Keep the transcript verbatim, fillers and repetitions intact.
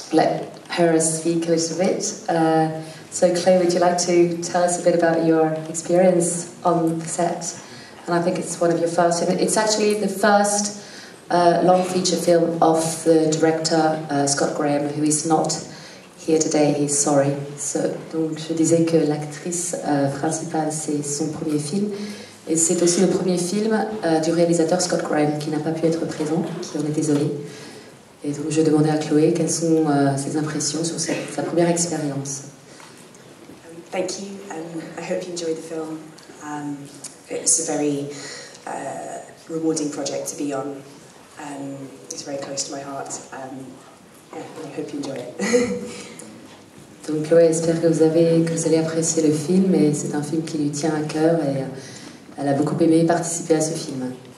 let her speak a little bit. Uh, so Chloe, would you like to tell us a bit about your experience on the set? And I think it's one of your first, it's actually the first uh, long feature film of the director uh, Scott Graham, who is not here today, he's sorry. So, donc je disais que l'actrice euh, principale, c'est son premier film. Et c'est aussi le premier film euh, du réalisateur Scott Graham, qui n'a pas pu être présent, qui en est désolé. Et donc je demandais à Chloé quelles sont euh, ses impressions sur cette, sa première expérience. Um, thank you. Um, I hope you enjoyed the film. Um, it's a very uh, rewarding project to be on. Um, it's very close to my heart. Um, yeah, I hope you enjoy it. Donc Chloé espère que vous, avez, que vous allez apprécier le film, et c'est un film qui lui tient à cœur, et elle a beaucoup aimé participer à ce film.